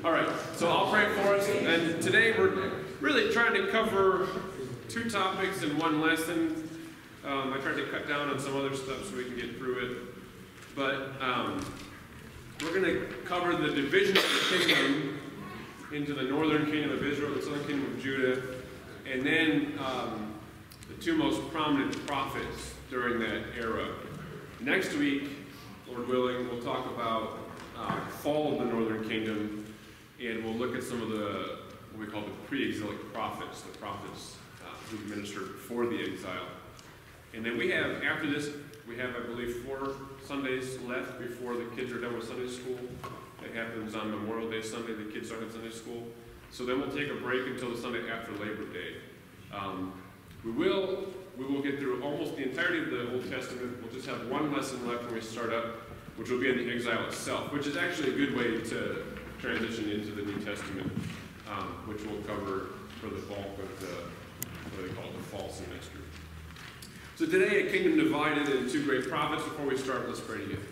All right, so I'll pray for us, and today we're really trying to cover two topics in one lesson. I tried to cut down on some other stuff so we can get through it, but we're going to cover the division of the kingdom into the northern kingdom of Israel, the southern kingdom of Judah, and then the two most prominent prophets during that era. Next week, Lord willing, we'll talk about fall of the northern kingdom, and we'll look at some of the, what we call the pre-exilic prophets, the prophets who ministered before the exile. And then we have, after this, we have, I believe, 4 Sundays left before the kids are done with Sunday school. That happens on Memorial Day Sunday, the kids start at Sunday school. So then we'll take a break until the Sunday after Labor Day. We will get through almost the entirety of the Old Testament. We'll just have one lesson left when we start up, which will be in the exile itself, which is actually a good way to transition into the New Testament, which we'll cover for the bulk of the, what they call it, the fall semester. So today, a kingdom divided into 2 great prophets. Before we start, let's pray together.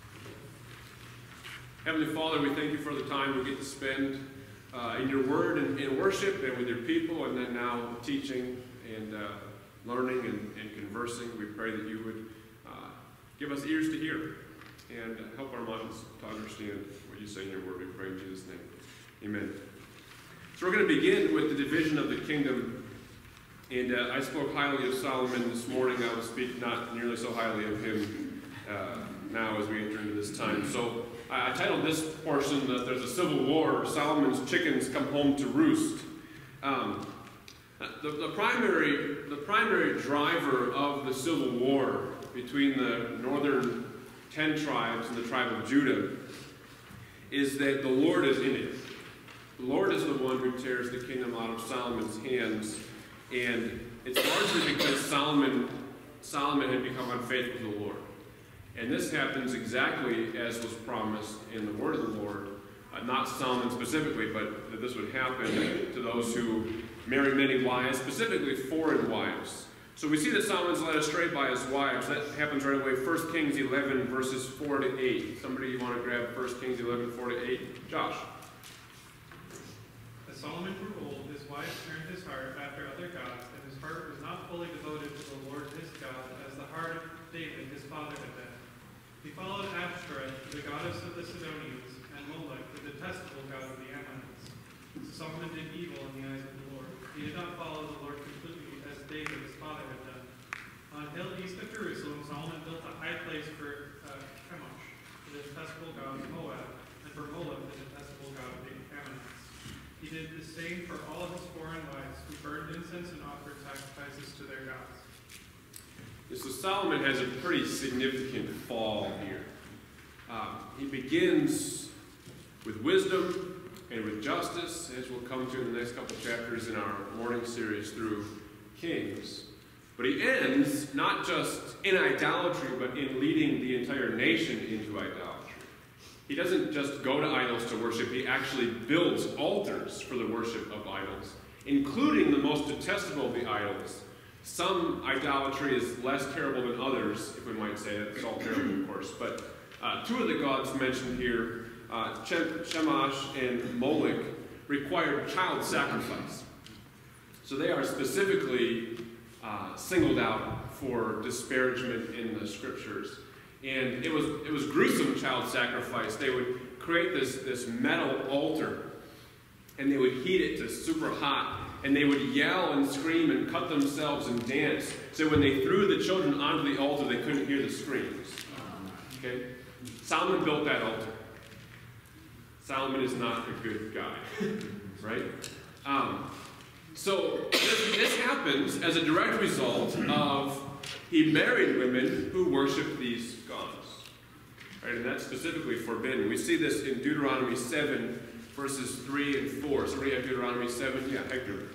Heavenly Father, we thank you for the time we get to spend in your word and in worship and with your people, and then now teaching and learning and conversing. We pray that you would give us ears to hear and help our minds to understand what you say in your word. We pray in Jesus' name. Amen. So we're going to begin with the division of the kingdom. And I spoke highly of Solomon this morning. I will speak not nearly so highly of him now as we enter into this time. So I titled this portion that there's a civil war. Solomon's chickens come home to roost. The primary driver of the civil war between the northern 10 tribes and the tribe of Judah is that the Lord is in it. The Lord is the one who tears the kingdom out of Solomon's hands, and it's largely because Solomon had become unfaithful to the Lord. And this happens exactly as was promised in the word of the Lord, not Solomon specifically, but that this would happen to those who marry many wives, specifically foreign wives. So we see that Solomon's led astray by his wives. That happens right away. 1 Kings 11, verses 4 to 8. Somebody you want to grab 1 Kings 11, 4 to 8? Josh. As Solomon grew old, his wives turned his heart after other gods, and his heart was not fully devoted to the Lord his God, as the heart of David his father had been. He followed Ashtoreth, the goddess of the Sidonians, and Molech, the detestable god of the Ammonites. So Solomon did evil in the eyes of the Lord. He did not follow the Lord completely, as David his father had done. On a hill east of Jerusalem, Solomon built a high place for Chemosh, the detestable god of Moab, and for Molech, the detestable god of the Ammonites. He did the same for all of his foreign wives, who burned incense and offered sacrifices to their gods. So Solomon has a pretty significant fall here. He begins with wisdom and with justice, as we'll come to in the next couple chapters in our morning series through Kings. But he ends not just in idolatry, but in leading the entire nation into idolatry. He doesn't just go to idols to worship, he actually builds altars for the worship of idols, including the most detestable of the idols. Some idolatry is less terrible than others, if we might say that. It's all terrible, of course. But 2 of the gods mentioned here, Chemosh and Molech, required child sacrifice. So they are specifically singled out for disparagement in the scriptures. And it was gruesome child sacrifice. They would create this metal altar, and they would heat it to super hot, and they would yell and scream and cut themselves and dance. So when they threw the children onto the altar, they couldn't hear the screams. Okay? Solomon built that altar. Solomon is not a good guy, right? So this happens as a direct result of he married women who worshiped these gods, right? And that's specifically forbidden. We see this in Deuteronomy 7, verses 3 and 4. Somebody have Deuteronomy 7? Yeah, Hector.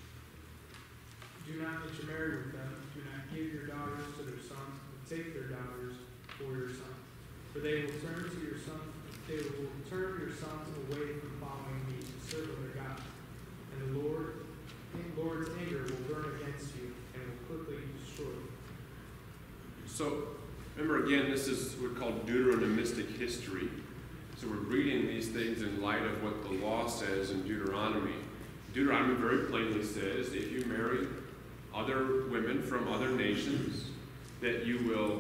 Do not intermarry with them. Do not give your daughters to their sons, but take their daughters for your sons. For they will turn to your sons. They will turn your sons away from following me to serve other gods. And the Lord's anger will burn against you and will quickly destroy you. So, remember again, this is what's called Deuteronomistic history. So we're reading these things in light of what the law says in Deuteronomy. Deuteronomy very plainly says, if you marry other women from other nations, that you will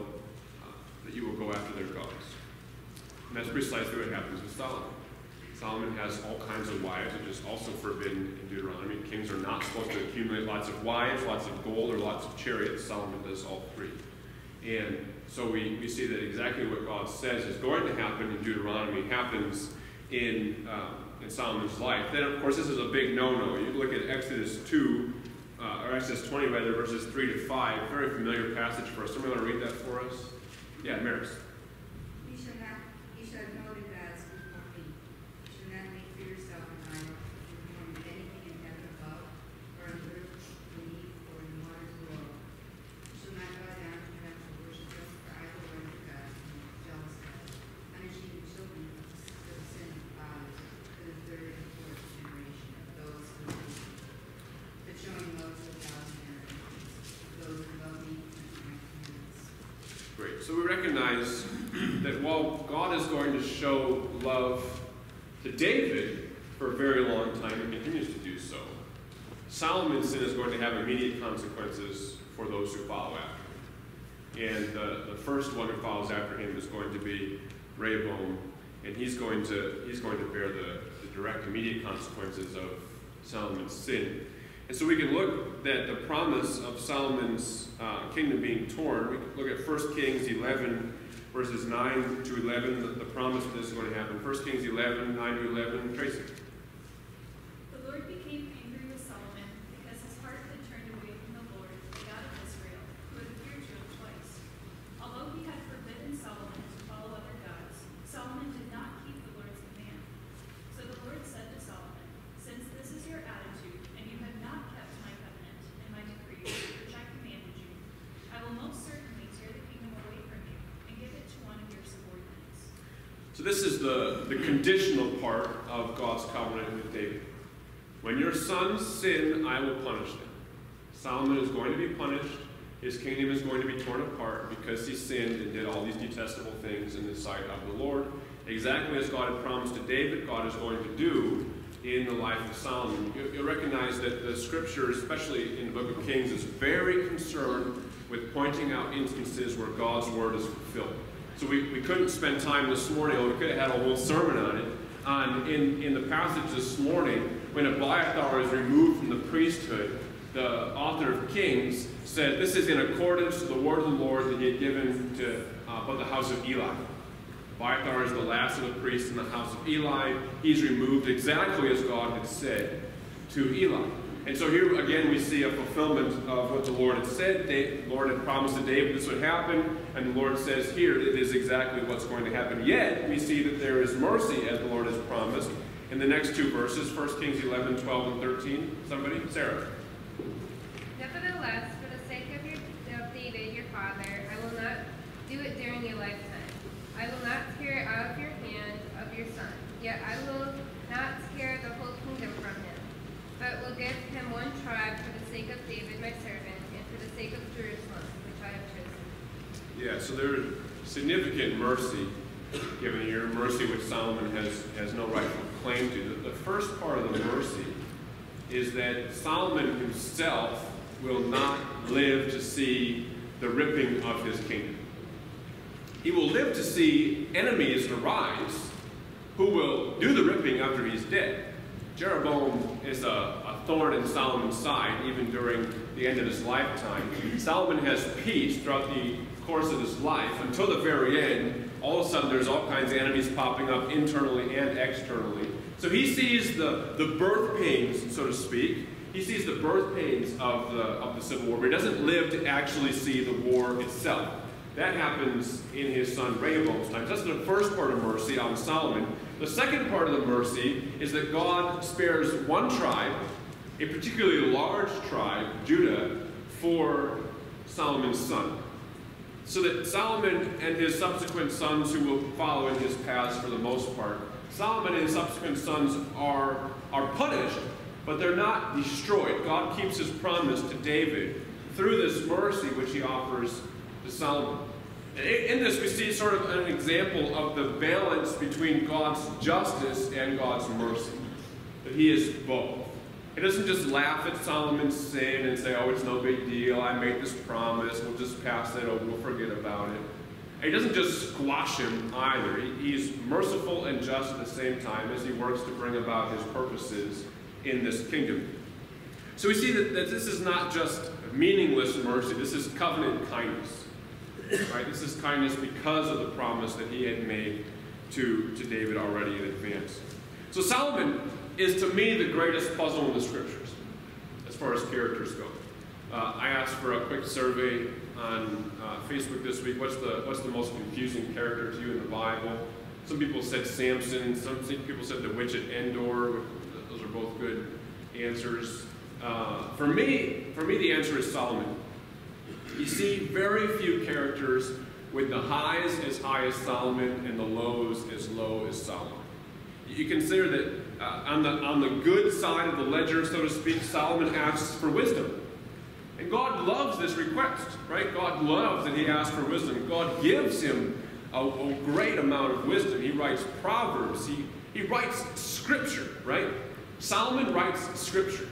go after their gods. And that's precisely what happens with Solomon. Solomon has all kinds of wives, which is also forbidden in Deuteronomy. Kings are not supposed to accumulate lots of wives, lots of gold, or lots of chariots. Solomon does all three. And so we see that exactly what God says is going to happen in Deuteronomy happens in Solomon's life. Then, of course, this is a big no-no. You look at Exodus 2, or Exodus 20, rather, verses 3 to 5. Very familiar passage for us. Somebody want to read that for us? Yeah, Maris. You shall have no other gods before me. You shall not make for yourself an idol, perform anything in heaven above, or on earth beneath, or in the waters below. You shall not bow down to them or worship them, for I will run your gods and jealous gods, punishing the children for the sin of the fathers, to the third and fourth generation of those who hate me, but showing love to 1,000 generations of those who love me and keep my commandments. Great. So we recognize that while God is going to show love to David for a very long time and continues to do so, Solomon's sin is going to have immediate consequences for those who follow after him. And the first one who follows after him is going to be Rehoboam, and he's going to bear the direct immediate consequences of Solomon's sin. And so we can look at the promise of Solomon's kingdom being torn. We can look at 1 Kings 11, verses 9 to 11, the promise that this is going to happen. 1 Kings 11, 9 to 11. Tracy. The Lord became angry with Solomon because his heart had turned away from the Lord, the God of Israel, who had appeared to him twice. Although he had forbidden Solomon to follow other gods, Solomon did not keep the Lord's command. So the Lord said to Solomon, "Since this is your attitude, and you have not kept my covenant and my decrees, which I commanded you, I will most certainly tear the kingdom away from you and give it to one of your subordinates." So this is the conditional part of God's covenant with David. When your sons sin, I will punish them. Solomon is going to be punished. His kingdom is going to be torn apart because he sinned and did all these detestable things in the sight of the Lord. Exactly as God had promised to David, God is going to do in the life of Solomon. You'll recognize that the scripture, especially in the book of Kings, is very concerned with pointing out instances where God's word is fulfilled. So we couldn't spend time this morning, or we could have had a whole sermon on it. In the passage this morning, when Abiathar is removed from the priesthood, the author of Kings said this is in accordance to the word of the Lord that he had given to the house of Eli. Abiathar is the last of the priests in the house of Eli. He's removed exactly as God had said to Eli. And so here again we see a fulfillment of what the Lord had said. The Lord had promised to David this would happen, and the Lord says here it is exactly what's going to happen. Yet we see that there is mercy as the Lord has promised in the next two verses, 1 Kings 11, 12, and 13. Somebody? Sarah. Nevertheless, for the sake of David, your father, I will not do it during your lifetime. I will not tear it out of your hand of your son. Yet I will not tear the whole kingdom from him, but will give him one tribe for the sake of David, my servant, and for the sake of Jerusalem, which I have chosen. Yeah, so there is significant mercy given here, mercy which Solomon has no rightful claim to. The first part of the mercy is that Solomon himself will not live to see the ripping of his kingdom. He will live to see enemies arise who will do the ripping after he's dead. Jeroboam is a thorn in Solomon's side even during the end of his lifetime. Solomon has peace throughout the course of his life until the very end. All of a sudden there's all kinds of enemies popping up internally and externally. So he sees the birth pains, so to speak. He sees the birth pains of the Civil War, but he doesn't live to actually see the war itself. That happens in his son Rehoboam's time. That's the first part of mercy on Solomon. The second part of the mercy is that God spares one tribe, a particularly large tribe, Judah, for Solomon's son. So that Solomon and his subsequent sons who will follow in his paths for the most part, Solomon and his subsequent sons are punished, but they're not destroyed. God keeps his promise to David through this mercy which he offers to Solomon. And in this, we see sort of an example of the balance between God's justice and God's mercy. That he is both. He doesn't just laugh at Solomon's sin and say, oh, it's no big deal, I made this promise, we'll just pass it over, we'll forget about it. And he doesn't just squash him either. He's merciful and just at the same time as he works to bring about his purposes in this kingdom. So we see that this is not just meaningless mercy, this is covenant kindness. Right? This is kindness because of the promise that he had made to David already in advance. So Solomon is, to me, the greatest puzzle in the scriptures as far as characters go. I asked for a quick survey on Facebook this week. What's the most confusing character to you in the Bible? Some people said Samson. Some people said the witch at Endor. Those are both good answers. For me, the answer is Solomon. You see very few characters with the highs as high as Solomon and the lows as low as Solomon. You consider that on the good side of the ledger, so to speak, Solomon asks for wisdom. And God loves this request, right? God loves that he asks for wisdom. God gives him a great amount of wisdom. He writes Proverbs. He writes Scripture, right? Solomon writes Scripture.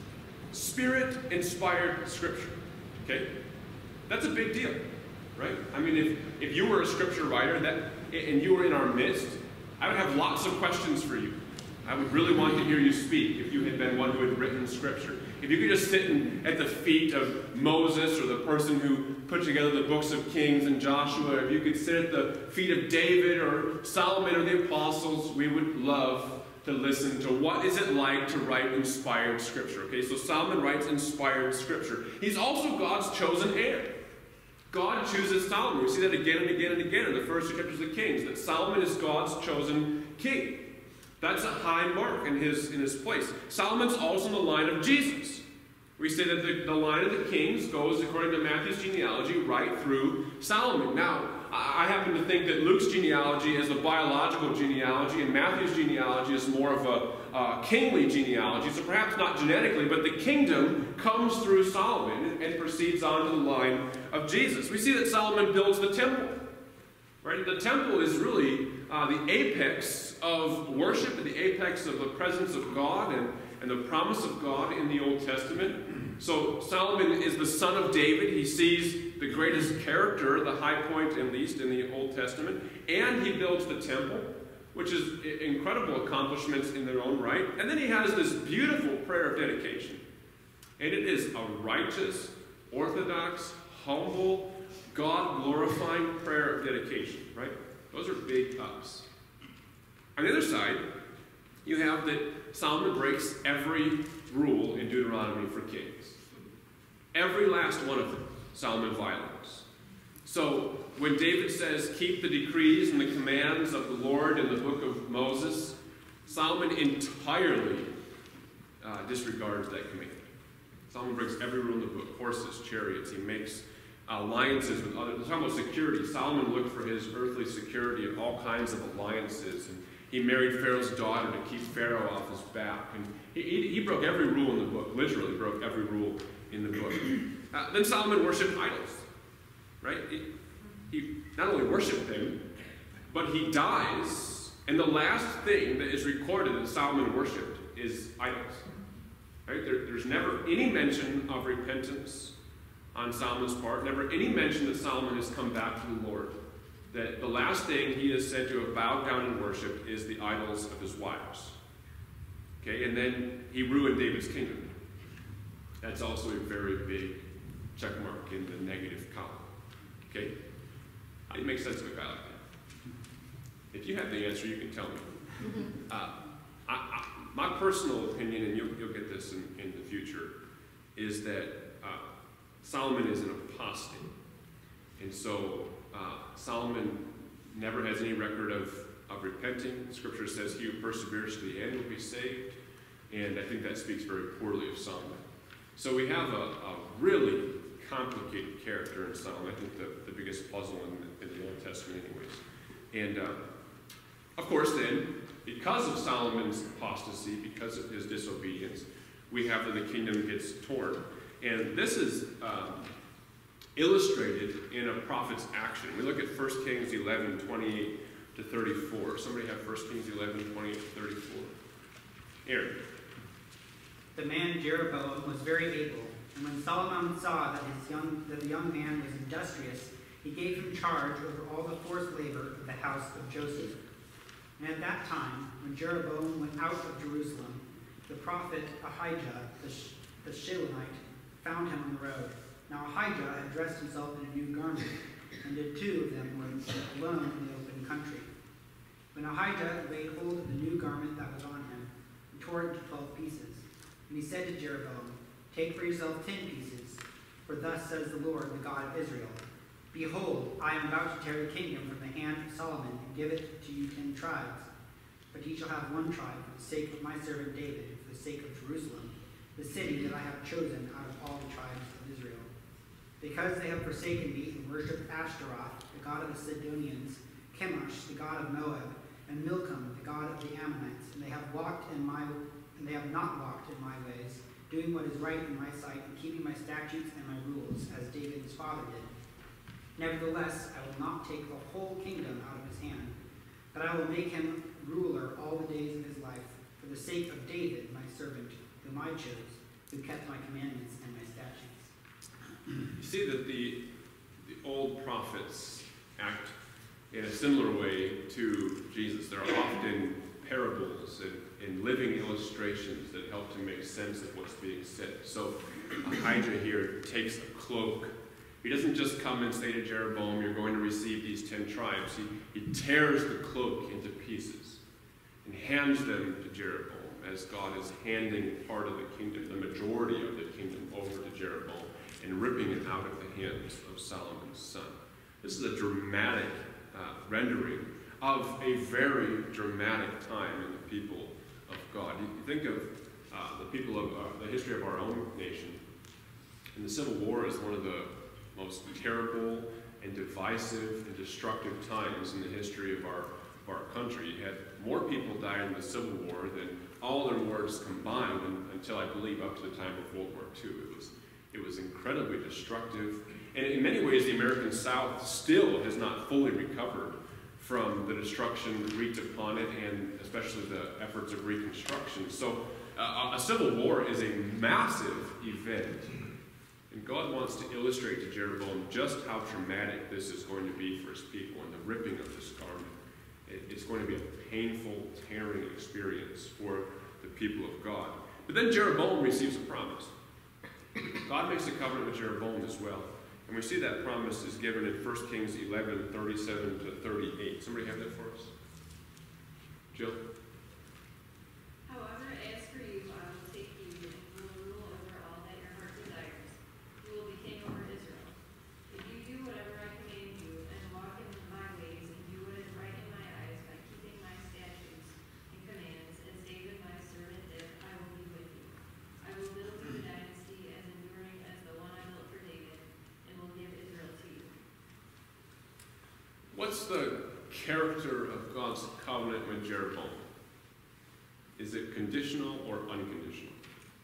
Spirit-inspired Scripture, okay? That's a big deal, right? I mean, if you were a Scripture writer and you were in our midst, I would have lots of questions for you. I would really want to hear you speak if you had been one who had written Scripture. If you could just sit at the feet of Moses or the person who put together the books of Kings and Joshua, if you could sit at the feet of David or Solomon or the apostles, we would love to listen to what is it like to write inspired Scripture. Okay, so Solomon writes inspired Scripture. He's also God's chosen heir. God chooses Solomon. We see that again and again and again in the first two chapters of Kings, that Solomon is God's chosen king. That's a high mark in his place. Solomon's also in the line of Jesus. We say that the line of the kings goes, according to Matthew's genealogy, right through Solomon. Now, I happen to think that Luke's genealogy is a biological genealogy, and Matthew's genealogy is more of a kingly genealogy. So perhaps not genetically, but the kingdom comes through Solomon and proceeds on to the line of Jesus. We see that Solomon builds the temple. Right? The temple is really the apex of worship and the apex of the presence of God and the promise of God in the Old Testament. So Solomon is the son of David. He sees the greatest character, the high point at least, in the Old Testament. And he builds the temple, which is incredible accomplishments in their own right. And then he has this beautiful prayer of dedication. And it is a righteous, orthodox, humble, God-glorifying prayer of dedication, right? Those are big ups. On the other side, you have that Solomon breaks every rule in Deuteronomy for kings. Every last one of them, Solomon violates. So when David says, keep the decrees and the commands of the Lord in the book of Moses, Solomon entirely disregards that command. Solomon breaks every rule in the book, horses, chariots. He makes alliances with others. We're talking about security. Solomon looked for his earthly security in all kinds of alliances. And he married Pharaoh's daughter to keep Pharaoh off his back. And he broke every rule in the book, literally broke every rule in the book. Then Solomon worshipped idols, right? He not only worshipped them, but he dies, and the last thing that is recorded that Solomon worshipped is idols. Right? There's never any mention of repentance on Solomon's part, never any mention that Solomon has come back to the Lord. That the last thing he is said to have bowed down and worshipped is the idols of his wives. Okay, and then he ruined David's kingdom. That's also a very big check mark in the negative column. Okay? How do you make sense of a guy like that? If you have the answer, you can tell me. My personal opinion, and you'll get this in the future, is that Solomon is an apostate. And so Solomon never has any record of repenting. Scripture says he who perseveres to the end will be saved. And I think that speaks very poorly of Solomon. So we have a really complicated character in Solomon. I think the biggest puzzle in the Old Testament anyways. And of course then, because of Solomon's apostasy, because of his disobedience, we have that the kingdom gets torn. And this is illustrated in a prophet's action. We look at 1 Kings 11, 28 to 34. Somebody have 1 Kings 11, 28 to 34. Aaron. The man Jeroboam was very able, and when Solomon saw that the young man was industrious, he gave him charge over all the forced labor of the house of Joseph. And at that time, when Jeroboam went out of Jerusalem, the prophet Ahijah the Shilonite found him on the road. Now Ahijah had dressed himself in a new garment, and the two of them were alone in the open country. When Ahijah laid hold of the new garment that was on him, he tore it into 12 pieces. And he said to Jeroboam, "Take for yourself 10 pieces, for thus says the Lord, the God of Israel, Behold, I am about to tear the kingdom from the hand of Solomon and give it to you 10 tribes. But he shall have one tribe for the sake of my servant David, and for the sake of Jerusalem, the city that I have chosen out of all the tribes of Israel. Because they have forsaken me and worshipped Ashtaroth, the god of the Sidonians, Chemosh, the god of Moab, and Milcom, the god of the Ammonites, and they have not walked in my ways, doing what is right in my sight, and keeping my statutes and my rules, as David his father did. Nevertheless, I will not take the whole kingdom out of his hand, but I will make him ruler all the days of his life, for the sake of David, my servant, whom I chose, who kept my commandments and my statutes." You see that the old prophets act in a similar way to Jesus. There are often parables and living illustrations that help to make sense of what's being said. So Ahijah here takes a cloak. He doesn't just come and say to Jeroboam, "You're going to receive these 10 tribes." He tears the cloak into pieces and hands them to Jeroboam, as God is handing part of the kingdom, the majority of the kingdom, over to Jeroboam and ripping it out of the hands of Solomon's son. This is a dramatic rendering of a very dramatic time in the people of God. You think of the people of the history of our own nation, and the Civil War is one of the most terrible and divisive and destructive times in the history of our country. You had more people die in the Civil War than all their wars combined until, I believe, up to the time of World War II. It was incredibly destructive. And in many ways, the American South still has not fully recovered from the destruction wreaked upon it, and especially the efforts of reconstruction. So a civil war is a massive event. And God wants to illustrate to Jeroboam just how traumatic this is going to be for his people and the ripping of this garment. It's going to be a painful, tearing experience for the people of God. But then Jeroboam receives a promise. God makes a covenant with Jeroboam as well. And we see that promise is given in 1 Kings 11, 37 to 38. Somebody have that for us? Jill? However, as for you, I will take you and will rule over all that your heart desires. You will be king over Israel. If you do whatever I command you, and walk in my ways, and do what is right in my eyes by keeping my statutes and commands, as David my servant did, I will be with you. I will build you a dynasty as enduring as the one I built for David, and will give Israel to you. What's the character of God's covenant with Jeroboam? Is it conditional or unconditional?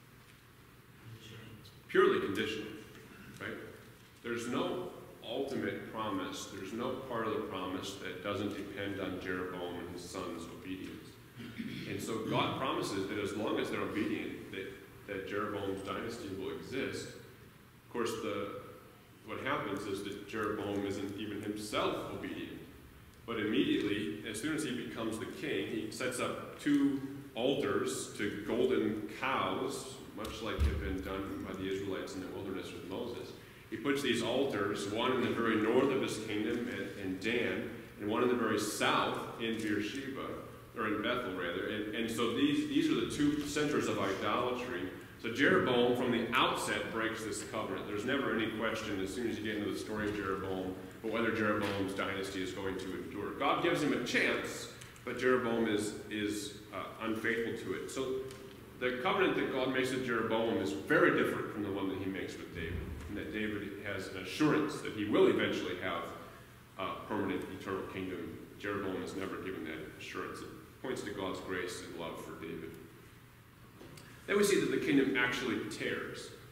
It's purely conditional, right? There's no ultimate promise. There's no part of the promise that doesn't depend on Jeroboam and his son's obedience. And so God promises that as long as they're obedient, that Jeroboam's dynasty will exist. Of course, what happens is that Jeroboam isn't even himself obedient. But immediately, as soon as he becomes the king, he sets up 2 altars to golden cows, much like had been done by the Israelites in the wilderness with Moses. He puts these altars, one in the very north of his kingdom in Dan, and one in the very south in Beersheba, or in Bethel rather. And so these are the 2 centers of idolatry. So Jeroboam, from the outset, breaks this covenant. There's never any question, as soon as you get into the story of Jeroboam, but whether Jeroboam's dynasty is going to endure. God gives him a chance, but Jeroboam is unfaithful to it. So the covenant that God makes with Jeroboam is very different from the one that he makes with David, and that David has an assurance that he will eventually have a permanent, eternal kingdom. Jeroboam has never given that assurance. It points to God's grace and love for David. Then we see that the kingdom actually tears.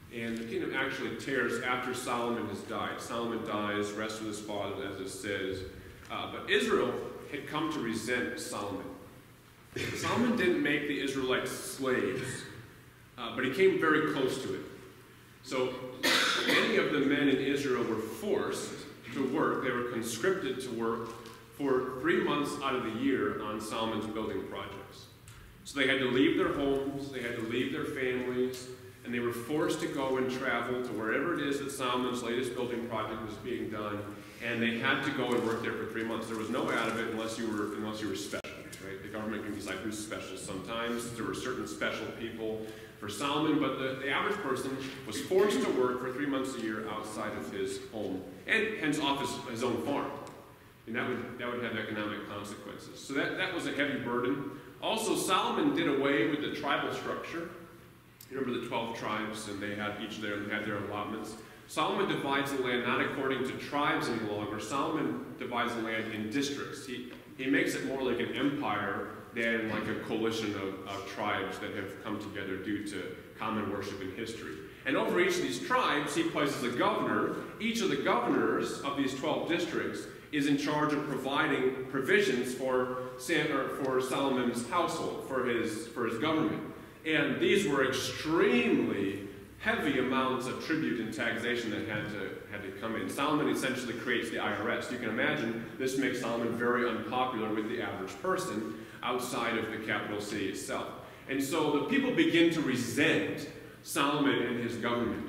And the kingdom actually tears after Solomon has died. Solomon dies, rests with his father, as it says. But Israel had come to resent Solomon. Solomon didn't make the Israelites slaves, but he came very close to it. So many of the men in Israel were forced to work. They were conscripted to work for 3 months out of the year on Solomon's building projects. So they had to leave their homes, they had to leave their families, and they were forced to go and travel to wherever it is that Solomon's latest building project was being done, and they had to go and work there for 3 months. There was no out of it unless you were special, right? The government can decide who's special sometimes. There were certain special people for Solomon, but the average person was forced to work for 3 months a year outside of his home, and hence off his own farm. And that would have economic consequences. So that was a heavy burden. Also, Solomon did away with the tribal structure. You remember the 12 tribes, and they had each there had their allotments. Solomon divides the land not according to tribes any longer. Solomon divides the land in districts. He makes it more like an empire than like a coalition of tribes that have come together due to common worship and history. And over each of these tribes, he places a governor. Each of the governors of these 12 districts is in charge of providing provisions for Solomon's household, for his government. And these were extremely heavy amounts of tribute and taxation that had to come in. Solomon essentially creates the IRS. You can imagine this makes Solomon very unpopular with the average person outside of the capital city itself. And so the people begin to resent Solomon and his government.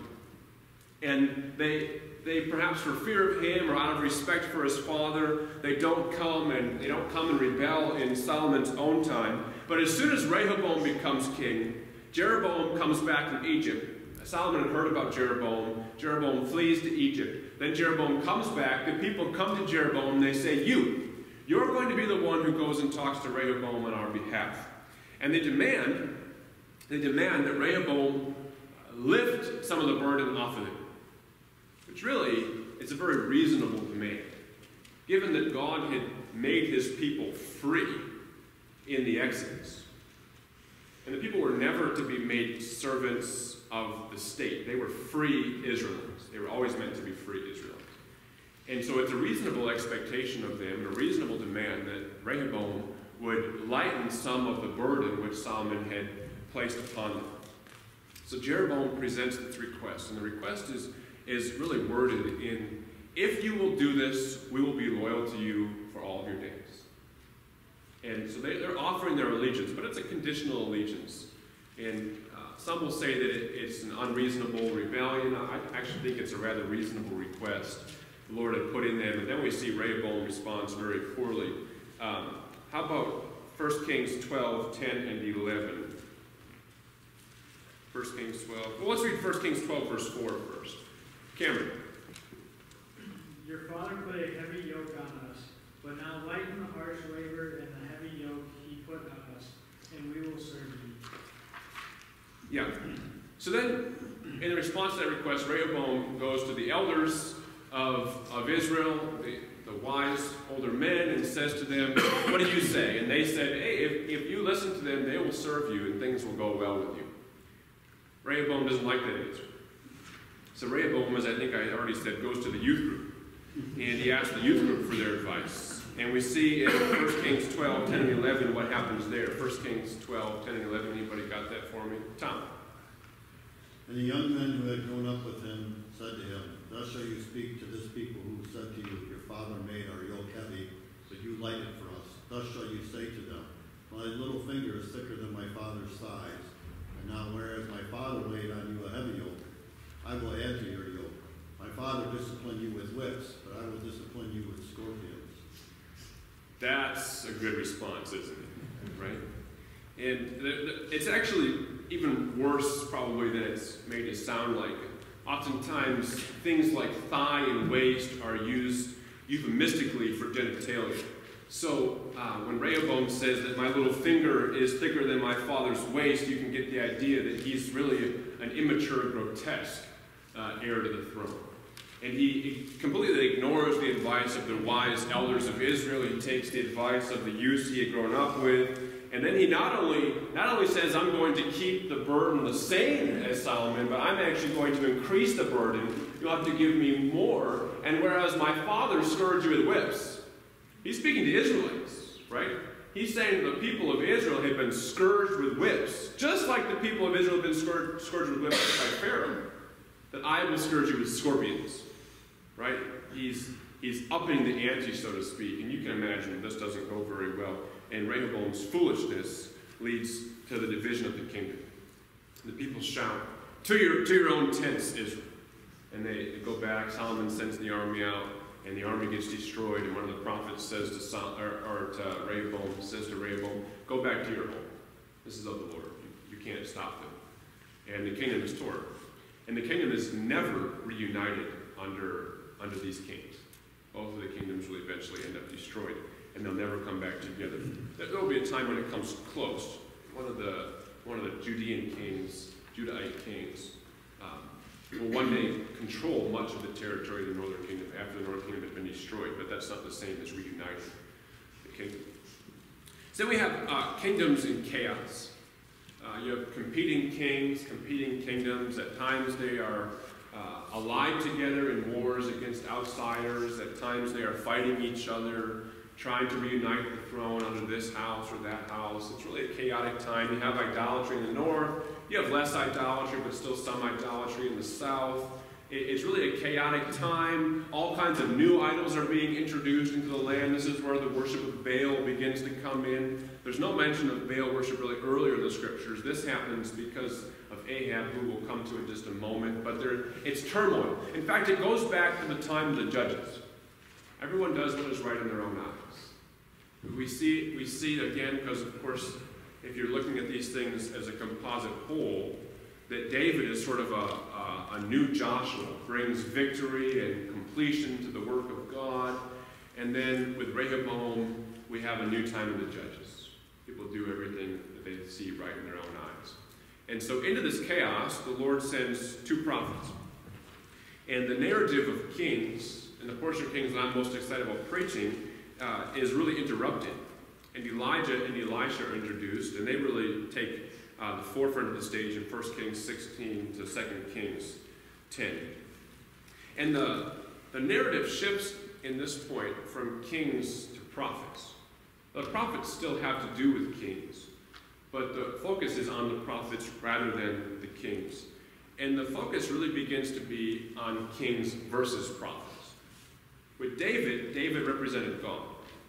And they perhaps for fear of him or out of respect for his father, they don't come and rebel in Solomon's own time. But as soon as Rehoboam becomes king, Jeroboam comes back from Egypt. Solomon had heard about Jeroboam. Jeroboam flees to Egypt. Then Jeroboam comes back. The people come to Jeroboam and they say, you're going to be the one who goes and talks to Rehoboam on our behalf. And they demand that Rehoboam lift some of the burden off of him. Which really is a very reasonable demand, given that God had made his people free in the Exodus. And the people were never to be made servants of the state. They were free Israelites. They were always meant to be free Israelites. And so it's a reasonable expectation of them, and a reasonable demand that Rehoboam would lighten some of the burden which Solomon had placed upon them. So Jeroboam presents this request, and the request is really worded in, if you will do this, we will be loyal to you for all of your days. And so they're offering their allegiance, but it's a conditional allegiance. And some will say that it's an unreasonable rebellion. I actually think it's a rather reasonable request the Lord had put in them. And then we see Rehoboam responds very poorly. How about 1 Kings 12, 10, and 11? 1 Kings 12. Well, let's read 1 Kings 12, verse 4 first. Cameron. Your father put a heavy yoke on us, but now lighten the harsh labor and the heavy yoke he put on us, and we will serve you. Yeah. So then, in response to that request, Rehoboam goes to the elders of Israel, the wise older men, and says to them, what do you say? And they said, hey, if you listen to them, they will serve you and things will go well with you. Rehoboam doesn't like that answer. So Rehoboam, as I think I already said, goes to the youth group. And he asks the youth group for their advice. And we see in 1 Kings 12, 10, and 11 what happens there. 1 Kings 12, 10, and 11. Anybody got that for me? Tom. And the young men who had grown up with him said to him, thus shall you speak to this people who said to you, your father made our yoke heavy, but you lighten it for us. Thus shall you say to them, my little finger is thicker than my father's thighs. And now whereas my father laid on you a heavy yoke, I will add to your yoke. My father disciplined you with whips, but I will discipline you with scorpions. That's a good response, isn't it? Right? And it's actually even worse, probably, than it's made to sound like. Oftentimes, things like thigh and waist are used euphemistically for genitalia. So when Rehoboam says that my little finger is thicker than my father's waist, you can get the idea that he's really an immature, grotesque heir to the throne. And he completely ignores the advice of the wise elders of Israel. He takes the advice of the youths he had grown up with, And then he not only says, I'm going to keep the burden the same as Solomon, but I'm actually going to increase the burden. You'll have to give me more. And whereas my father scourged you with whips, he's speaking to Israelites, right? He's saying the people of Israel had been scourged with whips, just like the people of Israel had been scourged with whips by Pharaoh, that I will scourge you with scorpions, right? He's upping the ante, so to speak. And you can imagine this doesn't go very well. And Rehoboam's foolishness leads to the division of the kingdom. The people shout, to your own tents, Israel. And they go back. Solomon sends the army out, and the army gets destroyed. And one of the prophets says to Rehoboam, go back to your home. This is of the Lord. You can't stop them. And the kingdom is torn. And the kingdom is never reunited under these kings. Both of the kingdoms will eventually end up destroyed, and they'll never come back together. There will be a time when it comes close. One of the Judahite kings will one day control much of the territory of the northern kingdom after the northern kingdom has been destroyed, but that's not the same as reuniting the kingdom. So then we have kingdoms in chaos. You have competing kings, competing kingdoms. At times they are allied together in wars against outsiders. At times they are fighting each other, trying to reunite the throne under this house or that house. It's really a chaotic time. You have idolatry in the north. You have less idolatry, but still some idolatry in the south. It's really a chaotic time. All kinds of new idols are being introduced into the land. This is where the worship of Baal begins to come in. There's no mention of Baal worship really earlier in the scriptures. This happens because of Ahab, who we'll come to in just a moment. But it's turmoil. In fact, it goes back to the time of the judges. Everyone does what is right in their own eyes. We see again, because of course, if you're looking at these things as a composite whole, that David is sort of a new Joshua, brings victory and completion to the work of God. And then with Rehoboam, we have a new time in the judges. People do everything that they see right in their own eyes. And so into this chaos, the Lord sends two prophets. And the narrative of Kings, and the portion of Kings that I'm most excited about preaching, is really interrupted. And Elijah and Elisha are introduced, and they really take the forefront of the stage in 1 Kings 16 to 2 Kings 10. And the narrative shifts in this point from kings to prophets. The prophets still have to do with kings, but the focus is on the prophets rather than the kings. And the focus really begins to be on kings versus prophets. With David represented God.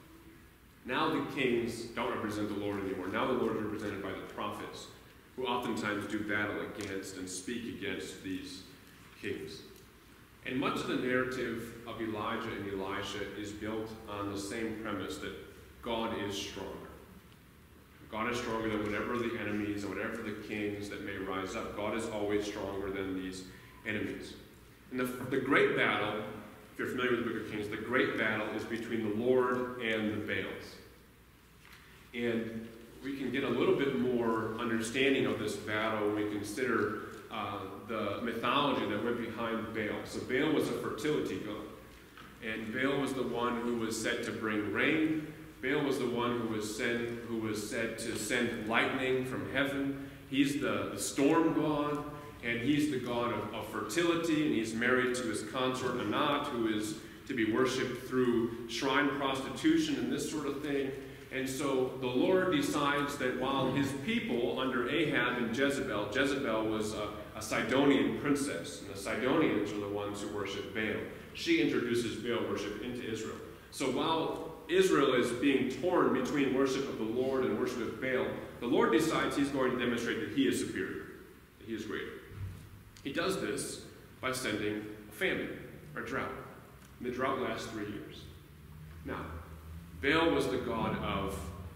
Now the kings don't represent the Lord anymore. Now the Lord is represented by the prophets, who oftentimes do battle against and speak against these kings. And much of the narrative of Elijah and Elisha is built on the same premise that God is stronger. God is stronger than whatever the enemies and whatever the kings that may rise up. God is always stronger than these enemies. And the great battle, if you're familiar with the Book of Kings, the great battle is between the Lord and the Baals. And we can get a little bit more understanding of this battle when we consider the mythology that went behind Baal. So Baal was a fertility god. And Baal was the one who was said to bring rain. Baal was the one who was said to send lightning from heaven. He's the storm god, and he's the god of fertility, and he's married to his consort Anat, who is to be worshipped through shrine prostitution and this sort of thing. And so the Lord decides that while his people under Ahab and Jezebel was a Sidonian princess, and the Sidonians are the ones who worship Baal. She introduces Baal worship into Israel. So while Israel is being torn between worship of the Lord and worship of Baal, the Lord decides he's going to demonstrate that he is superior, that he is greater. He does this by sending a famine, or drought. And the drought lasts 3 years. Now, Baal was the god of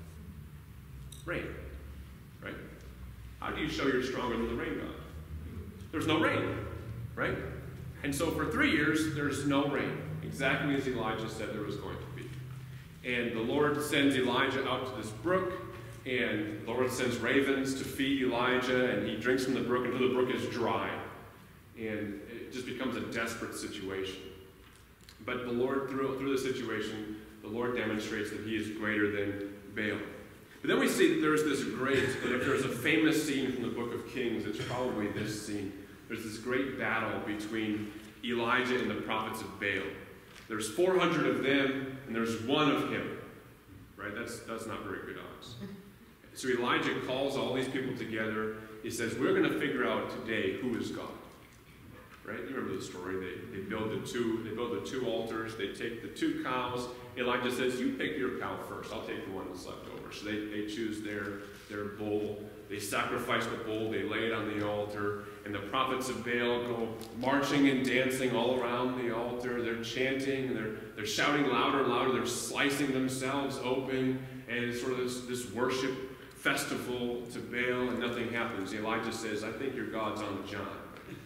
rain, right? How do you show you're stronger than the rain god? There's no rain, right? And so for 3 years, there's no rain, exactly as Elijah said there was going to be. And the Lord sends Elijah out to this brook, and the Lord sends ravens to feed Elijah, and he drinks from the brook until the brook is dry. And it just becomes a desperate situation. But the Lord, through the situation, the Lord demonstrates that he is greater than Baal. But then we see that there's this great, and if there's a famous scene from the book of Kings, it's probably this scene. There's this great battle between Elijah and the prophets of Baal. There's 400 of them, and there's one of him. Right? That's not very good odds. So Elijah calls all these people together. He says, we're going to figure out today who is God. Right? You remember the story. They build the two altars. They take the 2 cows. Elijah says, you pick your cow first. I'll take the one that's left over. So they choose their bull. They sacrifice the bull. They lay it on the altar. And the prophets of Baal go marching and dancing all around the altar. They're chanting. And they're shouting louder and louder. They're slicing themselves open. And it's sort of this worship festival to Baal. And nothing happens. Elijah says, I think your God's on the job.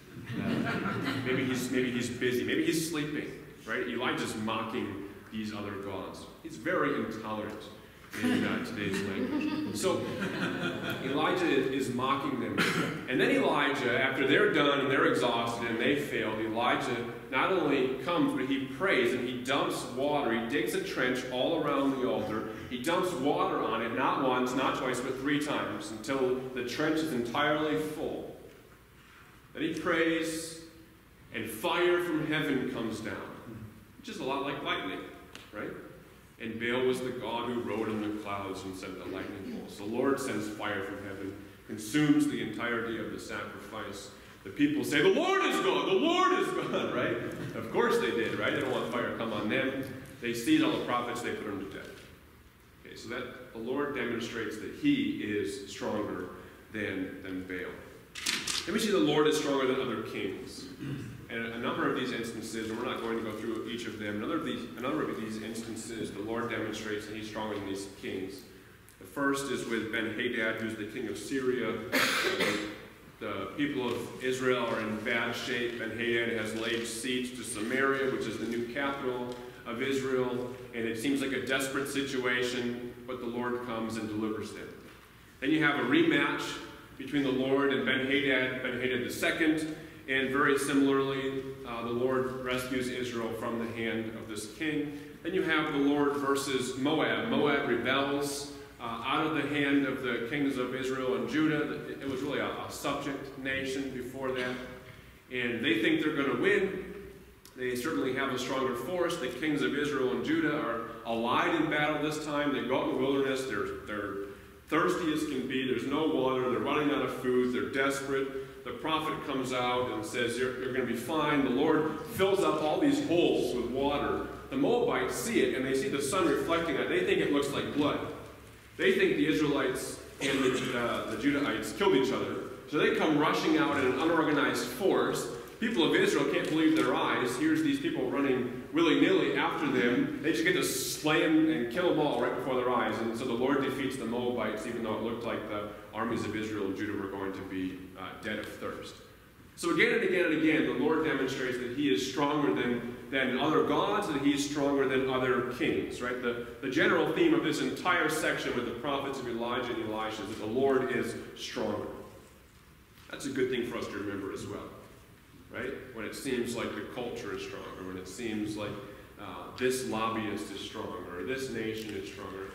Maybe he's busy. Maybe he's sleeping. Right? Elijah's mocking these other gods. He's very intolerant in today's language. So Elijah is mocking them. And then Elijah, after they're done and they're exhausted and they failed, Elijah not only comes, but he prays and he dumps water. He digs a trench all around the altar. He dumps water on it, not once, not twice, but 3 times, until the trench is entirely full. Then he prays, and fire from heaven comes down, which is a lot like lightning, right? And Baal was the god who rode in the clouds and sent the lightning bolts. The Lord sends fire from heaven, consumes the entirety of the sacrifice. The people say, the Lord is God, the Lord is God, right? Of course they did, right? They don't want fire to come on them. They seize all the prophets, they put them to death. Okay, so that the Lord demonstrates that he is stronger than Baal. Then we see the Lord is stronger than other kings. And a number of these instances, and we're not going to go through each of them, a number of these instances, the Lord demonstrates that he's stronger than these kings. The first is with Ben-Hadad, who's the king of Syria. The people of Israel are in bad shape. Ben-Hadad has laid siege to Samaria, which is the new capital of Israel, and it seems like a desperate situation, but the Lord comes and delivers them. Then you have a rematch between the Lord and Ben-Hadad II, and very similarly, the Lord rescues Israel from the hand of this king. Then you have the Lord versus Moab. Moab rebels out of the hand of the kings of Israel and Judah. It was really a subject nation before that. And they think they're going to win. They certainly have a stronger force. The kings of Israel and Judah are allied in battle this time. They go out in the wilderness. They're thirsty as can be. There's no water. They're running out of food. They're desperate. The prophet comes out and says, you're going to be fine. The Lord fills up all these holes with water. The Moabites see it, and they see the sun reflecting on it. They think it looks like blood. They think the Israelites and the Judahites killed each other. So they come rushing out in an unorganized force. People of Israel can't believe their eyes. Here's these people running willy-nilly after them. They just get to slay them and kill them all right before their eyes. And so the Lord defeats the Moabites, even though it looked like the armies of Israel and Judah were going to be dead of thirst. So again and again and again, the Lord demonstrates that he is stronger than other gods, that he is stronger than other kings. Right? The general theme of this entire section with the prophets of Elijah and Elisha is that the Lord is stronger. That's a good thing for us to remember as well. Right? When it seems like the culture is stronger, when it seems like this lobbyist is stronger, or this nation is stronger,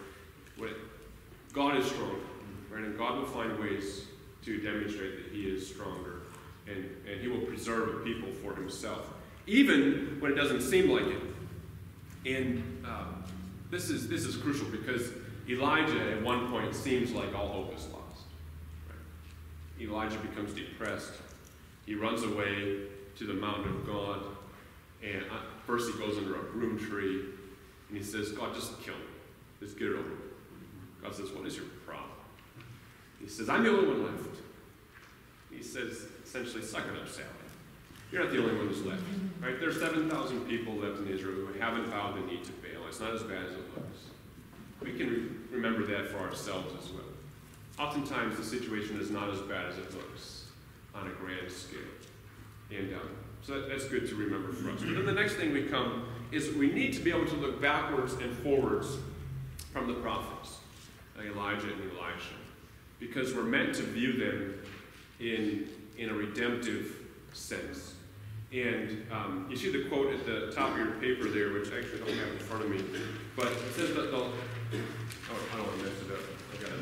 God is stronger, right? And God will find ways to demonstrate that he is stronger, and he will preserve a people for himself, even when it doesn't seem like it. And this is crucial because Elijah at one point seems like all hope is lost. Right? Elijah becomes depressed. He runs away to the mountain of God, and first he goes under a broom tree, and he says, God, just kill me. Just get it over with. God says, what is your problem? He says, I'm the only one left. He says, essentially, suck it up, Sally. You're not the only one who's left. Right? There's 7,000 people left in Israel who haven't bowed the knee to Baal. It's not as bad as it looks. We can remember that for ourselves as well. Oftentimes, the situation is not as bad as it looks on a grand scale. And so that's good to remember for us. But then the next thing we come is we need to be able to look backwards and forwards from the prophets, Elijah and Elisha, because we're meant to view them in a redemptive sense. And you see the quote at the top of your paper there, which I actually don't have in front of me, but it says that I don't want to mess it up. I've got it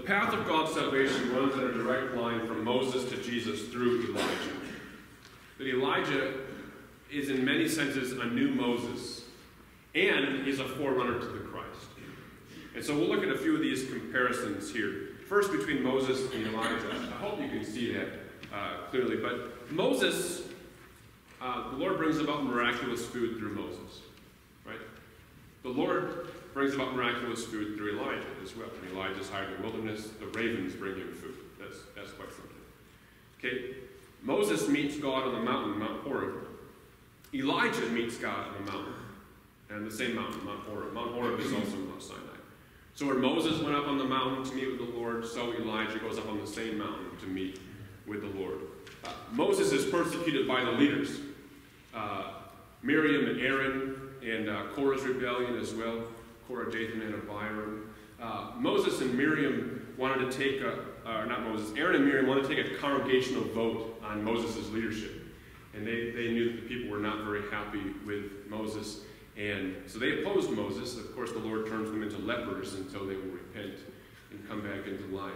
path of God's salvation runs in a direct line from Moses to Jesus through Elijah. But Elijah is in many senses a new Moses, and he's a forerunner to the Christ. And so we'll look at a few of these comparisons here. First, between Moses and Elijah. I hope you can see that clearly. But Moses, the Lord brings about miraculous food through Moses, right? The Lord brings about miraculous food through Elijah as well. When Elijah's hiding in the wilderness, the ravens bring him food. That's quite something. Okay, Moses meets God on the mountain, Mount Horeb. Elijah meets God on the mountain, and the same mountain, Mount Horeb. Mount Horeb is also Mount Sinai. So where Moses went up on the mountain to meet with the Lord, so Elijah goes up on the same mountain to meet with the Lord. Moses is persecuted by the leaders, Miriam and Aaron, and Korah's rebellion as well, Korah, Dathan, and Abiram. Moses and Miriam wanted to take Aaron and Miriam wanted to take a congregational vote on Moses' leadership. And they knew that the people were not very happy with Moses. And so they opposed Moses. Of course, the Lord turns them into lepers until they will repent and come back into line.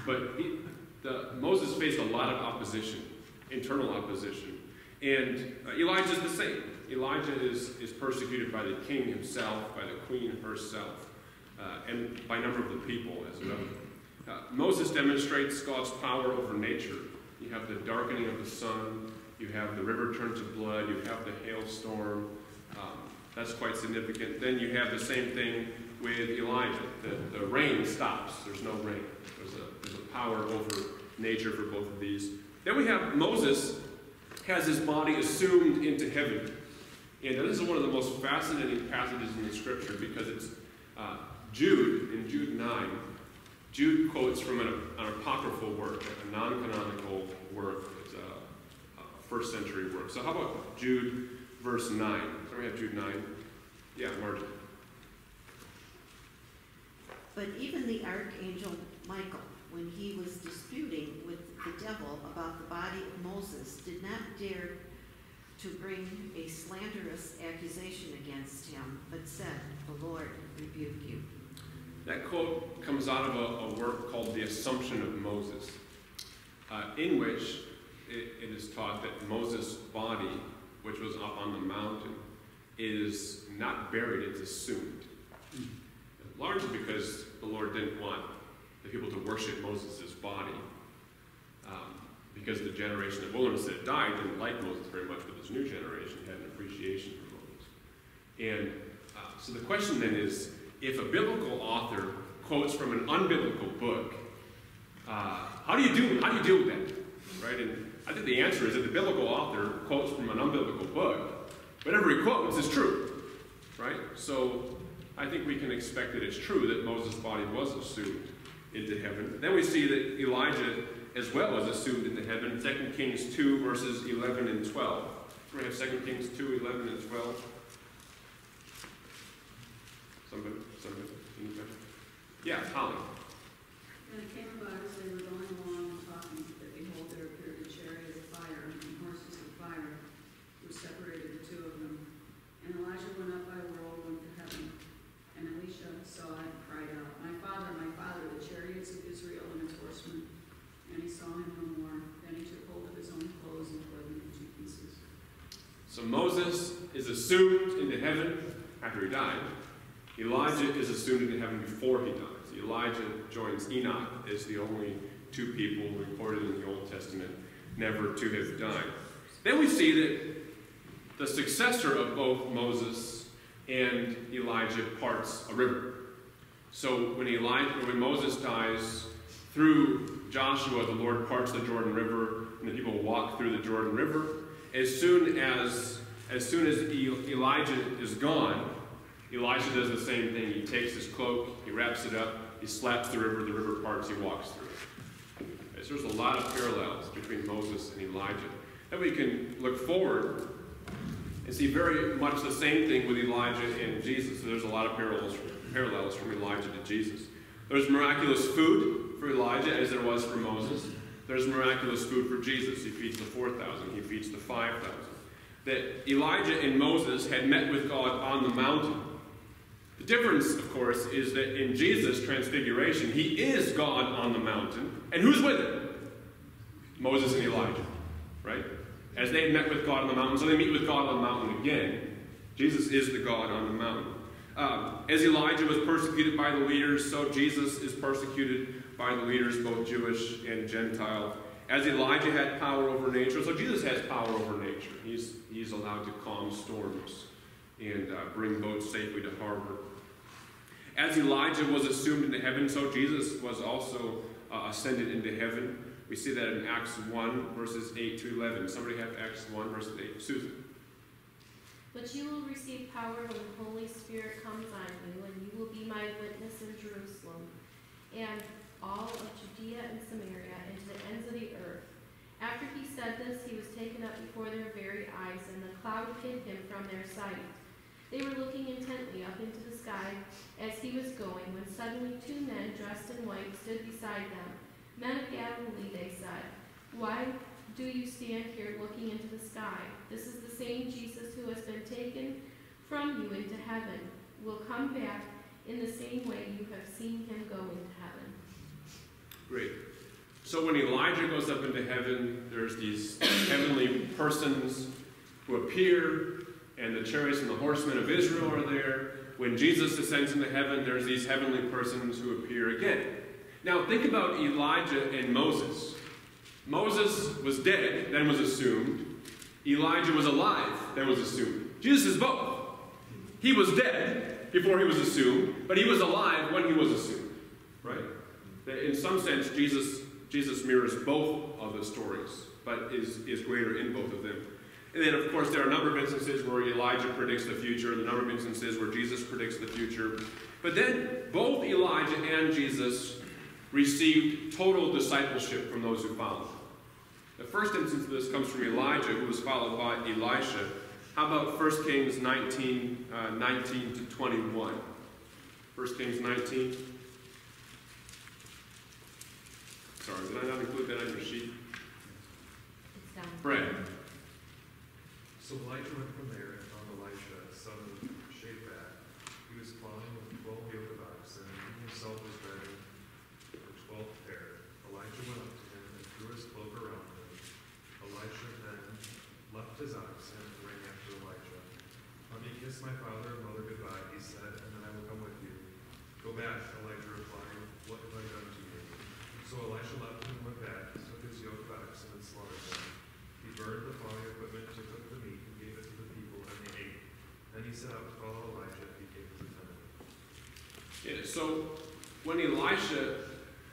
But Moses faced a lot of opposition, internal opposition. And Elijah's the same. Elijah is persecuted by the king himself, by the queen herself, and by a number of the people as well. Moses demonstrates God's power over nature. You have the darkening of the sun. You have the river turn to blood. You have the hailstorm. That's quite significant. Then you have the same thing with Elijah. The rain stops. There's no rain. There's a power over nature for both of these. Then we have Moses has his body assumed into heaven. And this is one of the most fascinating passages in the scripture because it's Jude, in Jude 9. Jude quotes from an apocryphal work, a non-canonical work. It's a first century work. So how about Jude verse 9? So we have Jude 9. Yeah, Margie. But even the archangel Michael, when he was disputing with the devil about the body of Moses, did not dare to bring a slanderous accusation against him, but said, "The Lord rebuke you." That quote comes out of a work called The Assumption of Moses, in which it is taught that Moses' body, which was up on the mountain, is not buried, it's assumed. Largely because the Lord didn't want the people to worship Moses' body, because the generation of wilderness that died didn't like Moses very much, but this new generation had an appreciation for Moses. And so the question then is, if a biblical author quotes from an unbiblical book, how do you deal with that? Right? And I think the answer is that the biblical author quotes from an unbiblical book, whatever he quotes is true. Right? So I think we can expect that it's true that Moses' body was assumed into heaven. Then we see that Elijah as well was assumed into heaven. 2 Kings 2, verses 11 and 12. We have 2 Kings 2, 11 and 12. Somebody? Anybody? Yeah, Holly. And it came about as they were going along talking that behold, there appeared a chariot of fire and horses of fire, which separated the two of them. And Elijah went up by a whirlwind to heaven. And Elisha saw it and cried out, my father, the chariots of Israel and its horsemen. And he saw him no more. Then he took hold of his own clothes and tore them into pieces. So Moses is assumed into heaven after he died. Elijah is assumed into heaven before he dies. Elijah joins Enoch as the only two people recorded in the Old Testament never to have died. Then we see that the successor of both Moses and Elijah parts a river. So when Moses dies, through Joshua, the Lord parts the Jordan River, and the people walk through the Jordan River. As soon as Elijah is gone, Elisha does the same thing. He takes his cloak, he wraps it up, he slaps the river parts, he walks through it. Okay, so there's a lot of parallels between Moses and Elijah. Then we can look forward and see very much the same thing with Elijah and Jesus. So there's a lot of parallels from Elijah to Jesus. There's miraculous food for Elijah as there was for Moses. There's miraculous food for Jesus. He feeds the 4,000. He feeds the 5,000. That Elijah and Moses had met with God on the mountain. The difference, of course, is that in Jesus' transfiguration, he is God on the mountain. And who's with him? Moses and Elijah, right? As they met with God on the mountain, so they meet with God on the mountain again. Jesus is the God on the mountain. As Elijah was persecuted by the leaders, so Jesus is persecuted by the leaders, both Jewish and Gentile. As Elijah had power over nature, so Jesus has power over nature. He's allowed to calm storms and bring boats safely to harbor. As Elijah was assumed into heaven, so Jesus was also ascended into heaven. We see that in Acts 1, verses 8 to 11. Somebody have Acts 1, verses 8. Susan. But you will receive power when the Holy Spirit comes on you, and you will be my witness in Jerusalem and all of Judea and Samaria and to the ends of the earth. After he said this, he was taken up before their very eyes, and the cloud hid him from their sight. They were looking intently up into the sky as he was going, when suddenly 2 men dressed in white stood beside them. Men of Galilee, they said, why do you stand here looking into the sky? This is the same Jesus who has been taken from you into heaven, will come back in the same way you have seen him go into heaven. Great. So when Elijah goes up into heaven, there's these heavenly persons who appear, and the chariots and the horsemen of Israel are there. When Jesus ascends into heaven, there's these heavenly persons who appear again. Now think about Elijah and Moses. Moses was dead, then was assumed. Elijah was alive, then was assumed. Jesus is both. He was dead before he was assumed, but he was alive when he was assumed. Right? In some sense, Jesus mirrors both of the stories, but is greater in both of them. And then, of course, there are a number of instances where Elijah predicts the future, and a number of instances where Jesus predicts the future. But then, both Elijah and Jesus received total discipleship from those who followed. The first instance of this comes from Elijah, who was followed by Elisha. How about 1 Kings 19, 19 to 21? 1 Kings 19. Sorry, did I not include that on your sheet? It's down. Brad. So Elijah went from there and found Elisha, son of Shaphat. He was plowing with 12 yoke of oxen, and he himself was driving the 12th pair. Elijah went up to him and threw his cloak around him. Elisha then left his oxen and ran after Elijah. Let me kiss my father and mother goodbye, he said, and then I will come with you. Go back, Elijah replied. What have I done to you? So Elisha left him and went back, took his yoke of oxen and slaughtered them. He burned the plowing equipment, took up the meat, and gave it to the people, and they ate. Then he set out to follow Elijah and became his attendant. Yeah, so when Elisha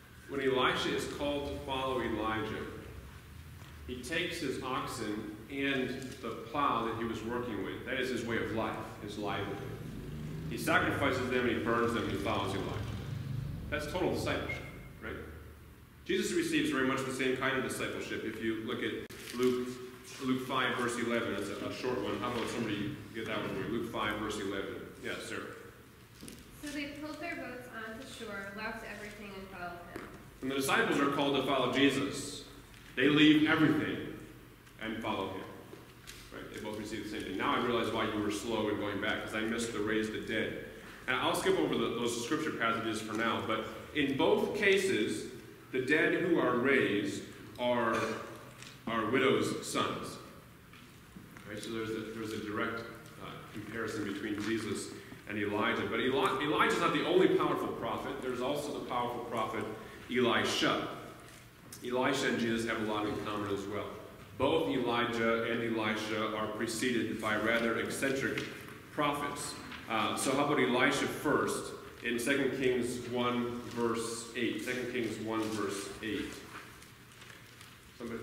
is called to follow Elijah, he takes his oxen and the plow that he was working with. That is his way of life, his livelihood. He sacrifices them and he burns them and he follows Elijah. That's total discipleship, right? Jesus receives very much the same kind of discipleship. If you look at Luke 5, verse 11, it's a short one. How about somebody get that one for me? Luke 5, verse 11. Yes, sir. So they pulled their boats onto shore, left everything, and followed him. When the disciples are called to follow Jesus, they leave everything and follow him. Right? They both receive the same thing. Now I realize why you were slow in going back, because I missed the raise the dead. And I'll skip over those scripture passages for now, but in both cases, the dead who are raised are widows' sons. Right? So there's a direct comparison between Jesus and Elijah. But Elijah's not the only powerful prophet. There's also the powerful prophet Elisha. Elisha and Jesus have a lot in common as well. Both Elijah and Elisha are preceded by rather eccentric prophets. So how about Elisha first in 2 Kings 1, verse 8. 2 Kings 1, verse 8. Somebody?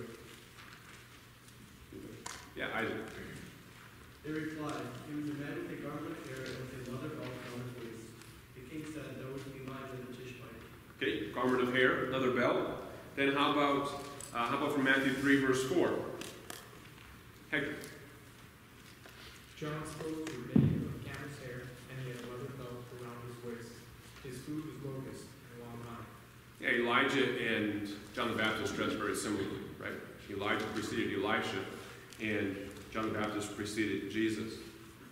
Yeah, Isaac. They replied, he was a man with a garment of hair and with a leather belt around his waist. The king said, that was Elijah the Tishbite. Okay, garment of hair, leather belt. Then how about from Matthew 3, verse 4? Hector. John's clothes were made of camel's hair, and he had a leather belt around his waist. His food was locusts and wild honey. Yeah, Elijah and John the Baptist dressed very similarly, right? Elijah preceded Elisha, and John the Baptist preceded Jesus.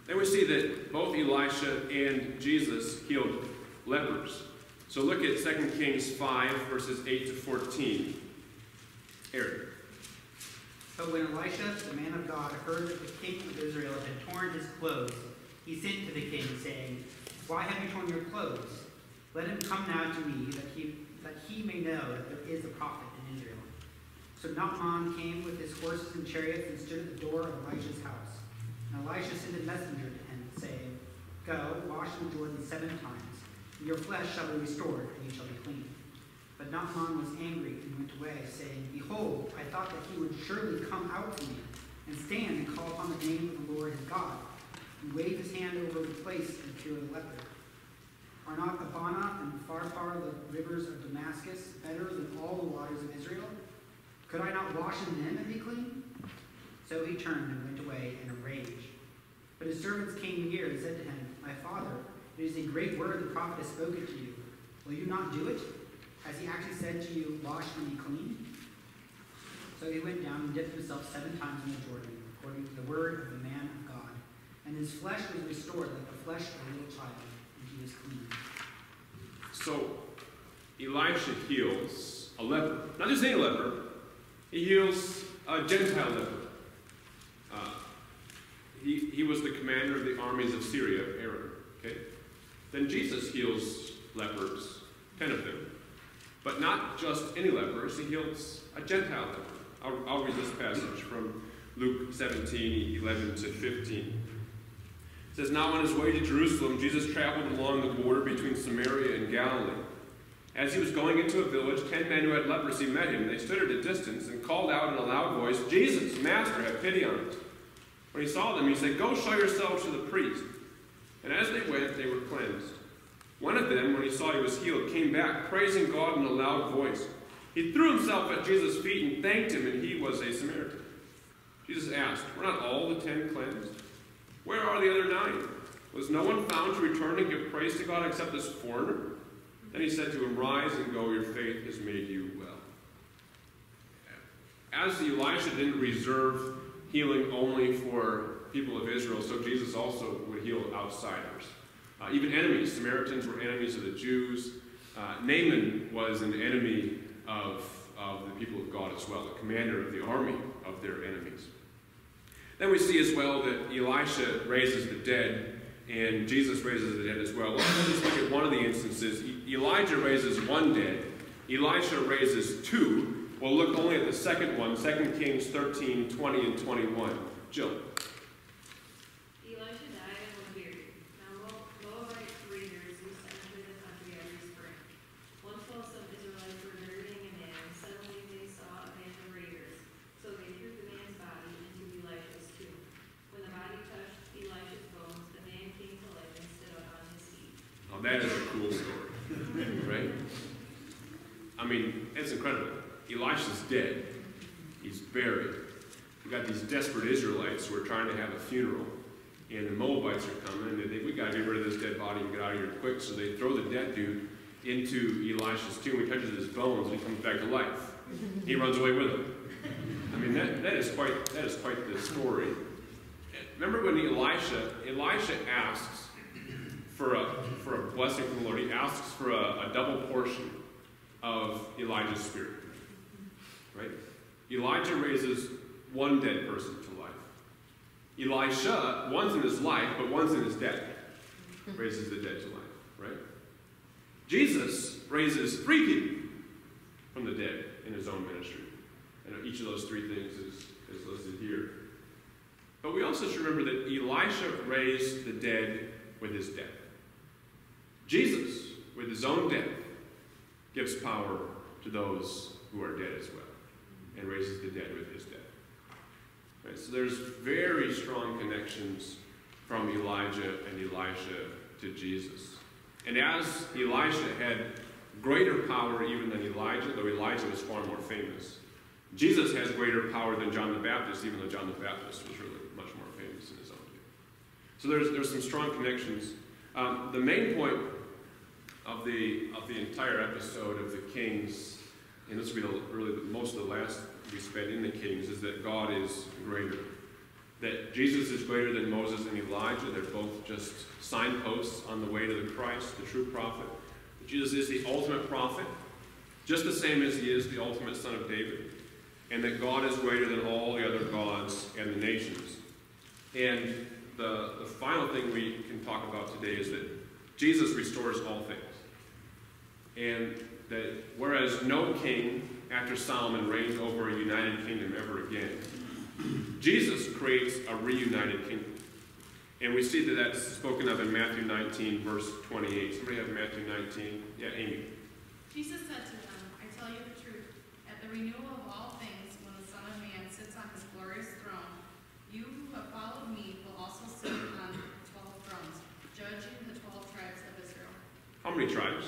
Then we see that both Elisha and Jesus healed lepers. So look at 2 Kings 5, verses 8 to 14. Aaron. But when Elisha, the man of God, heard that the king of Israel had torn his clothes, he sent to the king, saying, Why have you torn your clothes? Let him come now to me, that he may know that there is a prophet in Israel. So Naaman came with his horses and chariots and stood at the door of Elisha's house. And Elisha sent a messenger to him, saying, Go, wash in the Jordan 7 times, and your flesh shall be restored, and you shall be clean. But Naaman was angry and went away, saying, Behold, I thought that he would surely come out to me, and stand and call upon the name of the Lord his God, and wave his hand over the place and cure the leper. Are not Abana and Pharpar, the rivers of Damascus, better than all the waters of Israel? Could I not wash in them and be clean? So he turned and went away in a rage. But his servants came near and said to him, My father, it is a great word the prophet has spoken to you. Will you not do it? Has he actually said to you, Wash and be clean? So he went down and dipped himself 7 times in the Jordan, according to the word of the man of God. And his flesh was restored like the flesh of a little child, and he was clean. So Elisha heals a leper. Not just any leper. He heals a Gentile leper. He was the commander of the armies of Syria, Aaron. Okay? Then Jesus heals lepers, 10 of them. But not just any lepers, he heals a Gentile leper. I'll read this passage from Luke 17, 11 to 15. It says, Now on his way to Jerusalem, Jesus traveled along the border between Samaria and Galilee. As he was going into a village, 10 men who had leprosy met him. They stood at a distance and called out in a loud voice, Jesus, Master, have pity on us. When he saw them, he said, Go show yourselves to the priest. And as they went, they were cleansed. One of them, when he saw he was healed, came back, praising God in a loud voice. He threw himself at Jesus' feet and thanked him, and he was a Samaritan. Jesus asked, Were not all the 10 cleansed? Where are the other 9? Was no one found to return and give praise to God except this foreigner? Then he said to him, Rise and go, your faith has made you well. As Elisha didn't reserve healing only for people of Israel, so Jesus also would heal outsiders. Even enemies. Samaritans were enemies of the Jews. Naaman was an enemy of the people of God as well, the commander of the army of their enemies. Then we see as well that Elisha raises the dead, and Jesus raises the dead as well. Let's just look at one of the instances. Elijah raises 1 dead. Elisha raises 2. We'll look only at the second one, 2 Kings 13, 20 and 21. Jill. Elisha died and was buried. Now Moabite raiders used to enter the country every spring. Once while some Israelites were burying a man, suddenly they saw a band of raiders. So they threw the man's body into Elisha's tomb. When the body touched Elisha's bones, the man came to life and stood up on his feet. Oh, that is a cool story, right? I mean, it's incredible. Elisha's dead. He's buried. We've got these desperate Israelites who are trying to have a funeral, and the Moabites are coming, and they think, we got to get rid of this dead body and get out of here quick. So they throw the dead dude into Elisha's tomb. He touches his bones, and he comes back to life. He runs away with him. I mean, that is quite the story. Remember when Elisha asks for a blessing from the Lord. He asks for a double portion of Elijah's spirit. Right? Elijah raises 1 dead person to life. Elisha, one's in his life, but one's in his death. Raises the dead to life. Right? Jesus raises 3 people from the dead in his own ministry. And each of those 3 things is listed here. But we also should remember that Elisha raised the dead with his death. Jesus, with his own death, gives power to those who are dead as well, and raises the dead with his death. Right, so there's very strong connections from Elijah and Elisha to Jesus. And as Elisha had greater power even than Elijah, though Elijah was far more famous, Jesus has greater power than John the Baptist, even though John the Baptist was really much more famous in his own day. So there's some strong connections. The main point of the entire episode of the Kings, and this will be really most of the last we spend in the Kings, is that God is greater. that Jesus is greater than Moses and Elijah. They're both just signposts on the way to the Christ, the true prophet. That Jesus is the ultimate prophet, just the same as he is the ultimate son of David. And that God is greater than all the other gods and the nations. And the final thing we can talk about today is that Jesus restores all things. And that whereas no king after Solomon reigned over a united kingdom ever again, Jesus creates a reunited kingdom. And we see that that's spoken of in Matthew 19, verse 28. Somebody have Matthew 19? Yeah, Amy. Jesus said to them, I tell you the truth, at the renewal of all things, when the Son of Man sits on his glorious throne, you who have followed me will also sit on 12 thrones, judging the 12 tribes of Israel. How many tribes?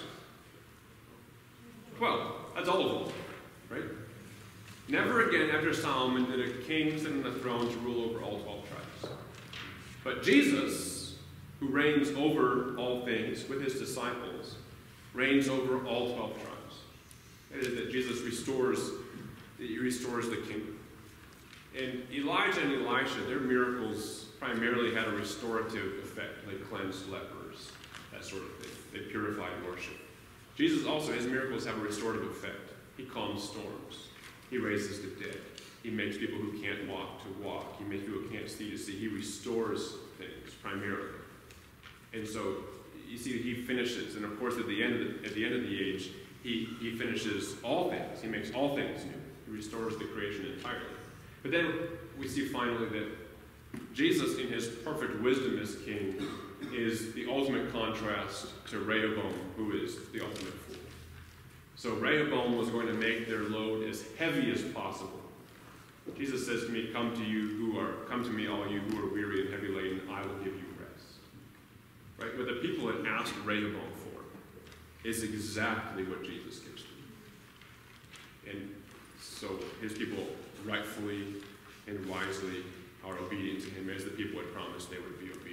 12. That's all of them, right? Never again after Solomon did a king sit on the throne to rule over all 12 tribes. But Jesus, who reigns over all things with his disciples, reigns over all 12 tribes. That is, that Jesus restores the kingdom. And Elijah and Elisha, their miracles primarily had a restorative effect. They cleansed lepers, that sort of thing. They purified worship. Jesus also, his miracles have a restorative effect. He calms storms. He raises the dead. He makes people who can't walk to walk. He makes people who can't see to see. He restores things primarily. And so you see he finishes, and of course at the end of the age, he finishes all things. He makes all things new. He restores the creation entirely. But then we see finally that Jesus, in his perfect wisdom as king, is the ultimate contrast to Rehoboam, who is the ultimate fool. So Rehoboam was going to make their load as heavy as possible. Jesus says to me, come to me, all you who are weary and heavy laden, I will give you rest. Right? What the people had asked Rehoboam for is exactly what Jesus gives them. And so his people rightfully and wisely are obedient to him as the people had promised they would be obedient.